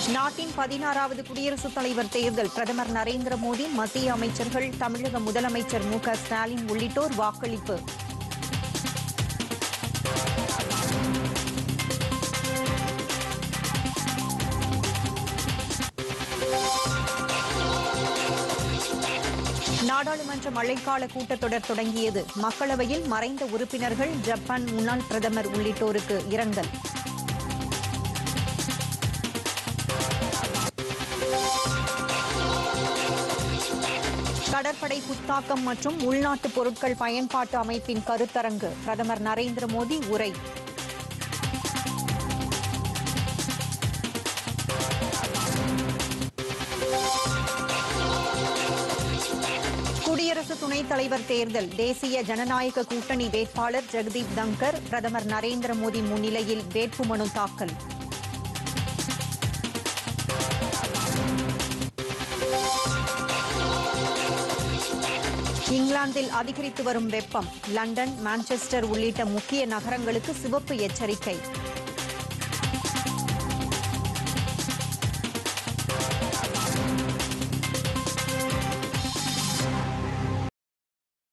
நாட்டின் 16வது குடியரசுத் தலைவர் தேர்தல் பிரதமர் நரேந்திர மோடி, மத்திய அமைச்சர்கள், தமிழக முதலமைச்சர் மு.க.ஸ்டாலின் உள்ளிட்டோர் வாக்களிப்பு. நாடாளுமன்ற மழைக்கால கூட்டத்தொடர் தொடங்கியது. மக்களவையில் மறைந்த உறுப்பினர்கள், ஜப்பான் முன்னாள் பிரதமர் உள்ளிட்டோருக்கு இரங்கல். கடற்படை புத்தாக்கம் மற்றும் உள்நாட்டு பொருட்கள் பயன்பாட்டு அமைப்பின் கருத்தரங்கு. பிரதமர் நரேந்திர மோடி உரை. குடியரசு துணைத் தலைவர் தேர்தல். தேசிய ஜனநாயக கூட்டணி வேட்பாளர் ஜெகதீப் தங்கர் பிரதமர் நரேந்திர மோடி முன்னிலையில் வேட்புமனு தாக்கல். இங்கிலாந்தில் அதிகரித்து வரும் வெப்பம். லண்டன், மான்செஸ்டர் உள்ளிட்ட முக்கிய நகரங்களுக்கு சிவப்பு எச்சரிக்கை.